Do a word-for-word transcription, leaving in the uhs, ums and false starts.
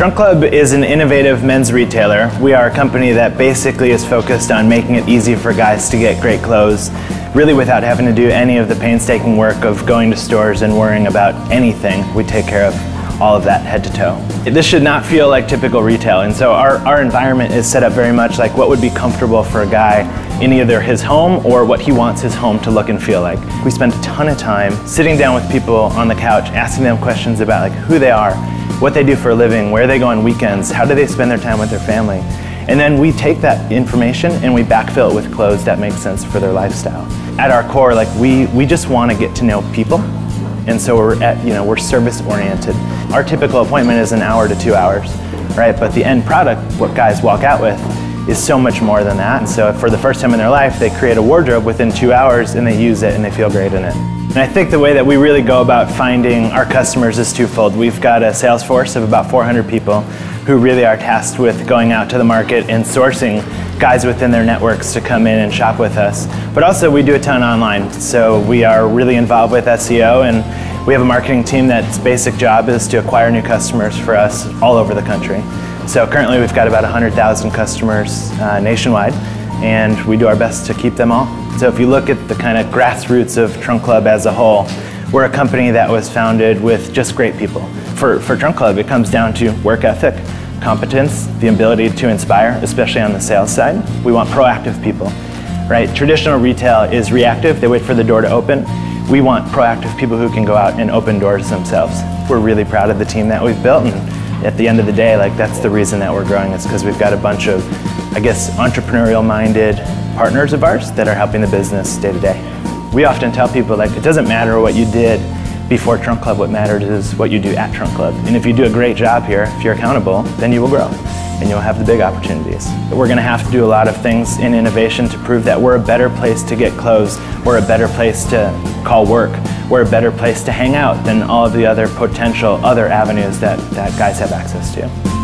Trunk Club is an innovative men's retailer. We are a company that basically is focused on making it easy for guys to get great clothes, really without having to do any of the painstaking work of going to stores and worrying about anything. We take care of all of that head to toe. This should not feel like typical retail, and so our, our environment is set up very much like what would be comfortable for a guy in either his home or what he wants his home to look and feel like. We spend a ton of time sitting down with people on the couch, asking them questions about like who they are, what they do for a living, where they go on weekends, how do they spend their time with their family. And then we take that information and we backfill it with clothes that make sense for their lifestyle. At our core, like we, we just want to get to know people. And so we're at, you know, we're service oriented. Our typical appointment is an hour to two hours, right? But the end product, what guys walk out with, is so much more than that. And so for the first time in their life, they create a wardrobe within two hours and they use it and they feel great in it. And I think the way that we really go about finding our customers is twofold. We've got a sales force of about four hundred people who really are tasked with going out to the market and sourcing guys within their networks to come in and shop with us. But also we do a ton online. So we are really involved with S E O, and we have a marketing team that's basic job is to acquire new customers for us all over the country. So currently we've got about one hundred thousand customers uh, nationwide, and we do our best to keep them all. So if you look at the kind of grassroots of Trunk Club as a whole, we're a company that was founded with just great people. For, for Trunk Club, it comes down to work ethic, competence, the ability to inspire, especially on the sales side. We want proactive people, right? Traditional retail is reactive, they wait for the door to open. We want proactive people who can go out and open doors themselves. We're really proud of the team that we've built, and at the end of the day, like that's the reason that we're growing, is because we've got a bunch of, I guess, entrepreneurial-minded partners of ours that are helping the business day to day. We often tell people, like, it doesn't matter what you did before Trunk Club, what matters is what you do at Trunk Club. And if you do a great job here, if you're accountable, then you will grow and you'll have the big opportunities. We're gonna have to do a lot of things in innovation to prove that we're a better place to get clothes, we're a better place to call work, we're a better place to hang out than all of the other potential other avenues that, that guys have access to.